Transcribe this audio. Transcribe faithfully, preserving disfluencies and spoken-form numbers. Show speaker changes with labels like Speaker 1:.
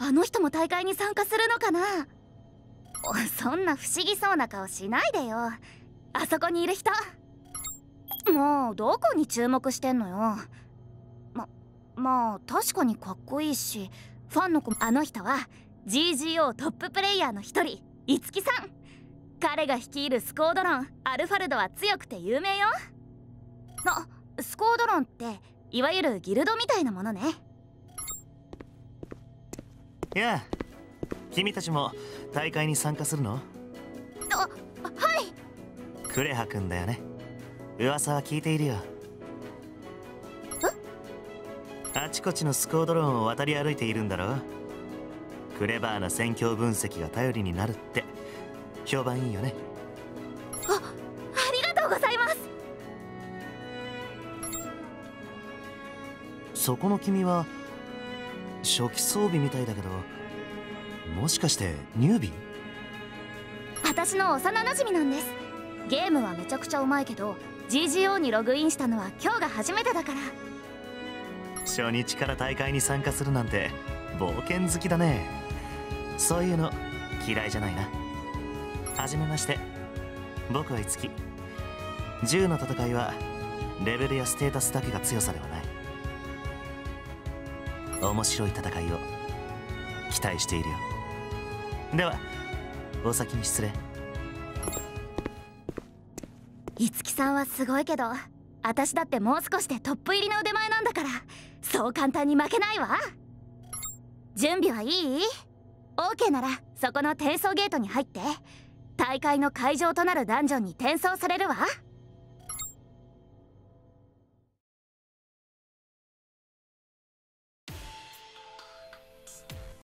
Speaker 1: あの人も大会に参加するのかな。そんな不思議そうな顔しないでよ。あそこにいる人。もうどこに注目してんのよ。ままあ確かにかっこいいし、ファンの子。あの人は ジージーオー トッププレイヤーの一人、樹さん。彼が率いるスコードロンアルファルドは強くて有名よ。な、スコードロンっていわゆるギルドみたいなものね。
Speaker 2: いや、君たちも大会に参加するの？
Speaker 1: あ、はい。
Speaker 2: クレハ君だよね。噂は聞いているよ。
Speaker 1: え？
Speaker 2: あちこちのスコードロンを渡り歩いているんだろ。クレバーな戦況分析が頼りになるって評判いいよね。
Speaker 1: あ、ありがとうございます。
Speaker 2: そこの君は初期装備みたいだけど、もしかしてニュービー？
Speaker 1: 私の幼馴染なんです。ゲームはめちゃくちゃうまいけど ジージーオー にログインしたのは今日が初めてだから。
Speaker 2: 初日から大会に参加するなんて冒険好きだね。そういうの嫌いじゃないな。はじめまして、僕は樹。銃の戦いはレベルやステータスだけが強さではない。面白い戦いを期待しているよ。ではお先に失礼。
Speaker 1: 樹さんはすごいけど、私だってもう少しでトップ入りの腕前なんだから、そう簡単に負けないわ。準備はいい？ オーケー ならそこの転送ゲートに入って、大会の会場となるダンジョンに転送されるわ。